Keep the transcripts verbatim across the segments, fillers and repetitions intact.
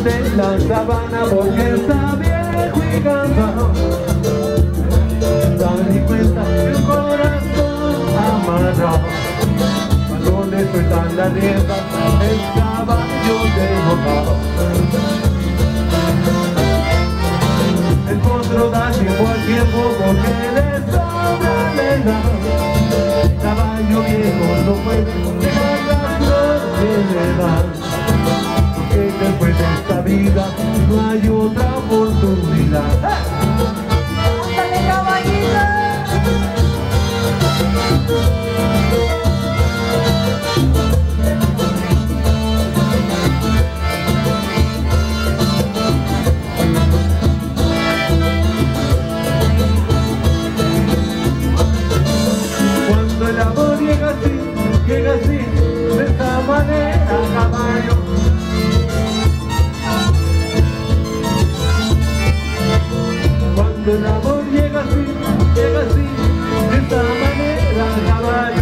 de la sabana porque está viejo y cansado. Dan cuenta el corazón amarrado. Donde sueltan las riendas el caballo desbocado. El potro da tiempo al tiempo porque le sobra la edad. Caballo viejo no puede dejar la flor que le da. Porque después de esta vida no hay otra oportunidad. ¡Ándale, caballito! Cuando el amor llega así, llega así, de esta manera, caballo. Cuando el amor llega así, llega así, de esta manera, caballo.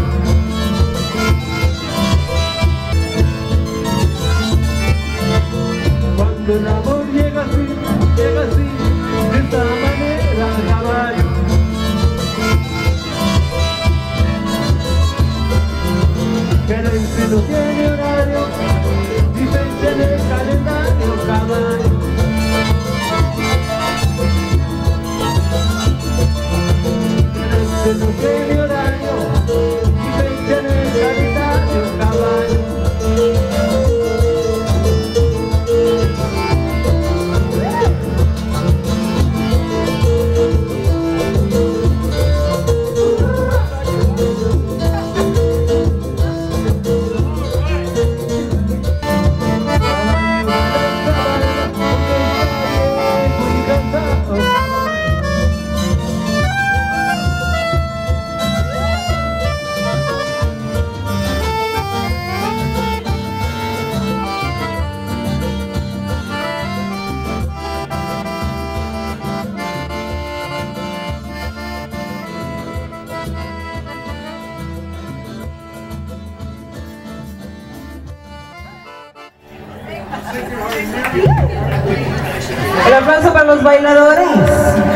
Cuando el amor llega así, llega así, de esta manera, caballo. Pero si no tiene horario, y fecha en el calendario, caballo. Pero si no tiene horario, y fecha en el calendario, caballo. El aplauso para los bailadores.